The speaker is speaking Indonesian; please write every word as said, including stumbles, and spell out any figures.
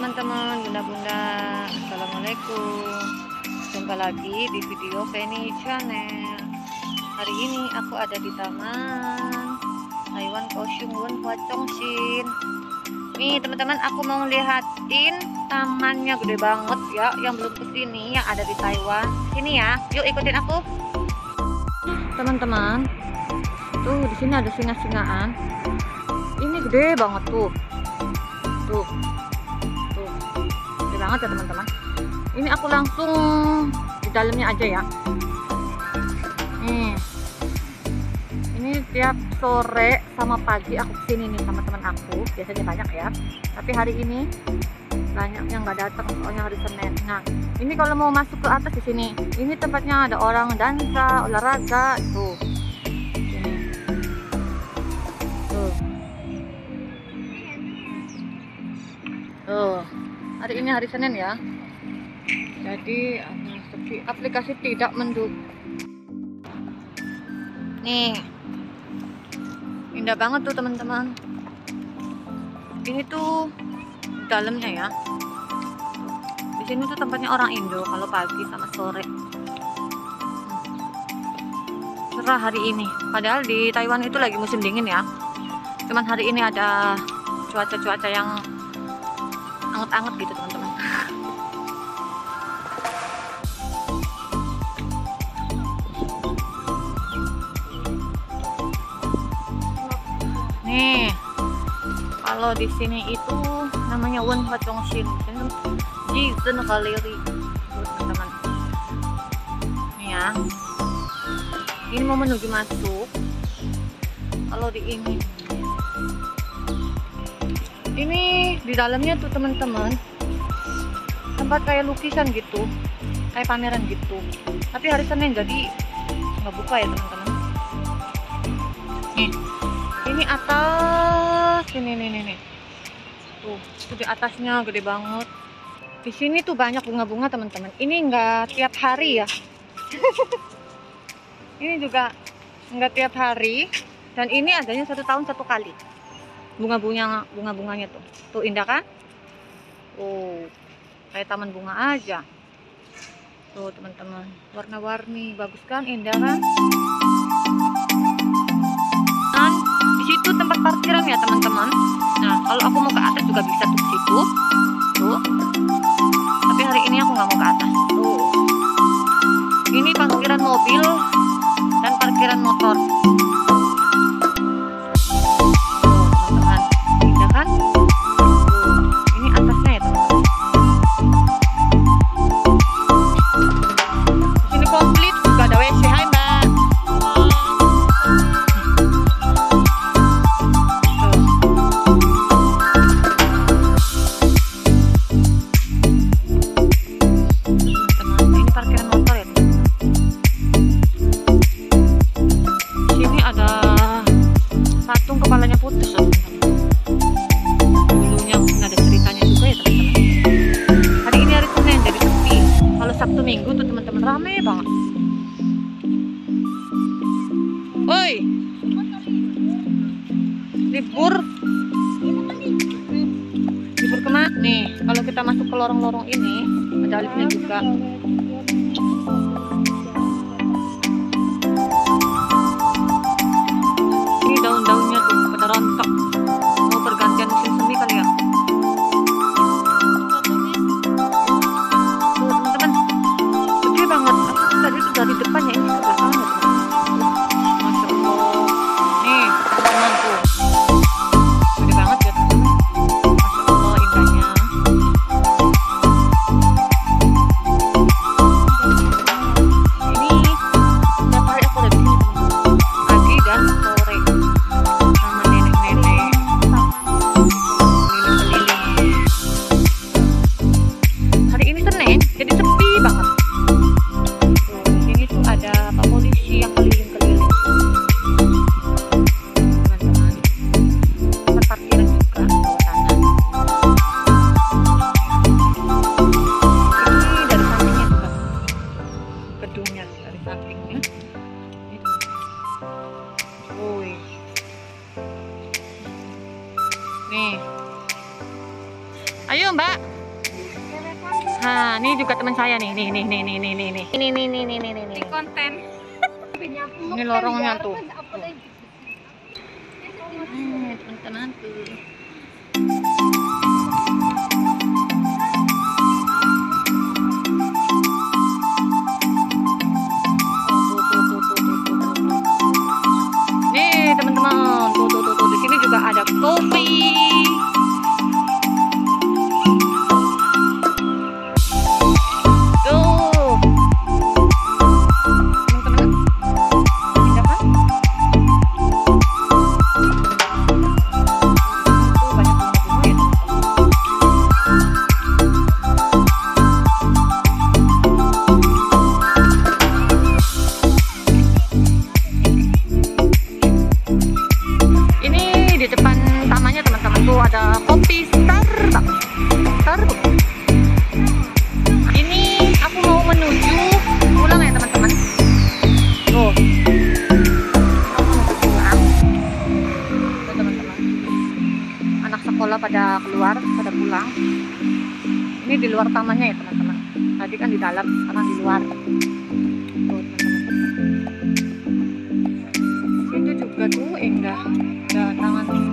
teman-teman, bunda-bunda, assalamualaikum. Jumpa lagi di video Penny Channel. Hari ini aku ada di taman Taiwan Kaohsiung Won Hwacheongsin. Nih teman-teman, aku mau lihatin tamannya, gede banget ya, yang belum kesini, yang ada di Taiwan. Sini ya, yuk ikutin aku. Teman-teman, tuh di sini ada singa-singaan. Ini gede banget tuh. Tuh, tuh, gede banget ya teman-teman. Ini aku langsung di dalamnya aja ya. Nih, ini tiap sore sama pagi aku kesini nih sama teman aku. Biasanya banyak ya, tapi hari ini banyak yang nggak datang soalnya hari Senin. Nah, ini kalau mau masuk ke atas di sini, ini tempatnya ada orang dansa, olahraga tuh. Tuh, hari ini hari Senin ya, jadi sepi, aplikasi tidak mendukung. Nih, indah banget tuh teman-teman. Ini tuh dalamnya ya. Di sini tuh tempatnya orang Indo kalau pagi sama sore. Cerah hari ini. Padahal di Taiwan itu lagi musim dingin ya. Cuman hari ini ada cuaca-cuaca yang anget-anget gitu teman-teman. Nih, kalau di sini itu namanya Won Hwacheongsin, Jizhen Gallery, teman-teman. Nih ya, ini mau menuju masuk. Kalau di ini. Ini di dalamnya tuh teman-teman, tempat kayak lukisan gitu, kayak pameran gitu. Tapi hari Senin jadi nggak buka ya teman-teman. Nih, ini atas, ini nih nih nih. Tuh, tuh di atasnya gede banget. Di sini tuh banyak bunga-bunga teman-teman. Ini nggak tiap hari ya. Ini juga nggak tiap hari. Dan ini adanya satu tahun satu kali. Bunga-bunga bunga-bunganya tuh tuh indah kan? Oh, kayak taman bunga aja tuh teman-teman, warna-warni, bagus kan, indah kan? Dan di situ tempat parkiran ya teman-teman. Nah, kalau aku mau ke atas juga bisa tuh situ tuh, tapi hari ini aku nggak mau ke atas tuh. Ini parkiran mobil dan parkiran motor. Kepalanya putus loh teman-teman. Dulunya ada ceritanya juga ya teman-teman. Hari ini hari Senin jadi sepi. Kalau Sabtu Minggu tuh teman-teman rame banget. Woi, libur libur kemana nih? Kalau kita masuk ke lorong-lorong ini ada liftnya juga. Daun-daunnya tuh pada rontok, mau pergantian musim semi kali ya. Tuh teman-teman, gede banget. Aku tadi tuh dari depannya, ini ke belakangnya teman-teman. Masya Allah. Nih teman-teman tuh, gede banget ya teman-teman. Masya Allah indahnya. Ini setiap hari aku udah di sini teman-teman, pagi dan sore. Jadi sepi banget. Tuh, di sini tuh ada Pak Polisi yang keliling-keliling. Teman-teman, tempat parkiran juga bawah tanah. Ini dari sampingnya juga, gedungnya dari sampingnya. Woi, nih, ayo Mbak. Nah, ini juga teman saya nih, nih, nih, nih, nih, nih, nih, nih, ini, nih, nih, nih, nih, nih, nih. Konten. Ini lorongnya tuh. Nih, teman-teman tuh. Nih, teman-teman, tuh, tuh, tuh, tuh, di sini juga ada kopi. Ada kopi Starbucks. Starbucks. Ini aku mau menuju pulang ya teman-teman. Tuh. Aku mau pulang. Tuh teman-teman. Anak sekolah pada keluar, pada pulang. Ini di luar tamannya ya teman-teman. Tadi kan di dalam, sekarang di luar. Tuh teman-teman. Itu juga tuh enggak ada taman.